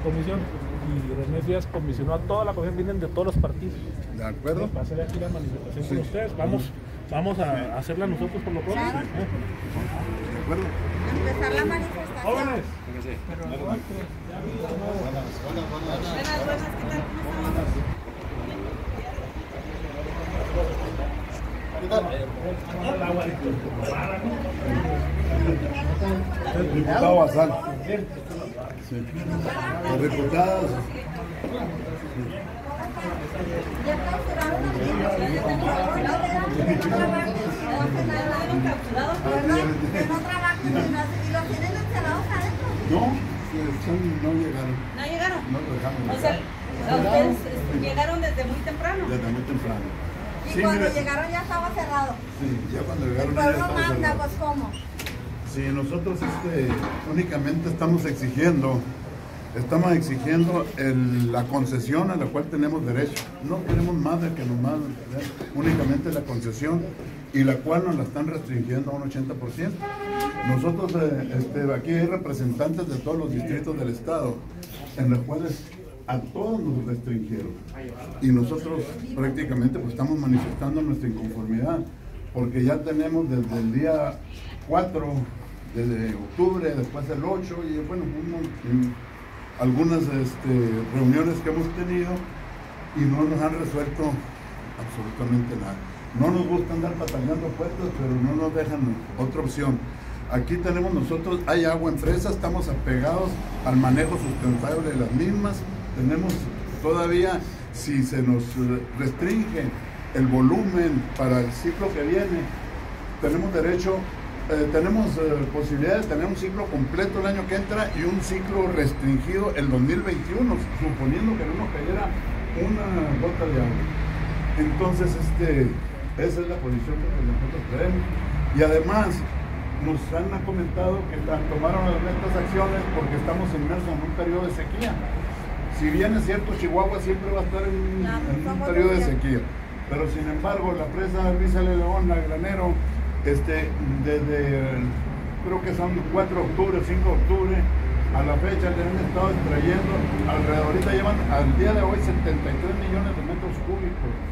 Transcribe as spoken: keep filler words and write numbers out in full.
comisión y René Frías comisionó a toda la comisión, vienen de todos los partidos. De acuerdo. Para hacer aquí la manifestación Sí. con ustedes. Vamos, vamos a hacerla nosotros por lo pronto. Claro. ¿eh? De acuerdo. Empezar la manifestación. Jóvenes. Buenas, buenas, ¿qué tal? ¿Cómo estamos? El diputado Bazán. Sí. Los diputados. Ya capturaron a niños, capturados, ¿verdad? Que no trabajan y los tienen encerrados adentro. No, son, no llegaron. ¿No llegaron? No dejaron. O sea, ustedes llegaron desde muy temprano. Desde muy temprano. Y Sí, cuando mire, llegaron ya estaba cerrado. sí, ya cuando El llegaron ya pueblo estaba manda, cerrado. pues ¿cómo? Sí, nosotros este, únicamente estamos exigiendo, estamos exigiendo el- la concesión a la cual tenemos derecho. No queremos más de que nos manden, ¿verdad? Únicamente la concesión y la cual nos la están restringiendo a un ochenta por ciento. Nosotros eh, este, aquí hay representantes de todos los distritos del estado, en los cuales a todos nos restringieron. Y nosotros prácticamente pues, estamos manifestando nuestra inconformidad, porque ya tenemos desde el día cuatro de octubre, después el ocho, y bueno, uno- en algunas este, reuniones que hemos tenido y no nos han resuelto absolutamente nada. No nos gusta andar batallando puertas, pero no nos dejan otra opción. Aquí tenemos nosotros, hay agua en presa, estamos apegados al manejo sustentable de las mismas. Tenemos todavía, si se nos eh, restringe el volumen para el ciclo que viene, tenemos derecho, eh, tenemos eh, posibilidad de tener un ciclo completo el año que entra y un ciclo restringido el dos mil veintiuno, suponiendo que no nos cayera una gota de agua. Entonces, este, esa es la posición que nosotros tenemos. Y además, nos han comentado que ta- tomaron estas acciones porque estamos inmersos en un periodo de sequía. Si bien es cierto, Chihuahua siempre va a estar en, No, en un somos periodo de desierto. sequía. Pero sin embargo, la presa Luis L. León, la Granero, este, desde el- creo que son cuatro de octubre, cinco de octubre, a la fecha le han estado extrayendo alrededor, ahorita llevan al día de hoy setenta y tres millones de metros cúbicos.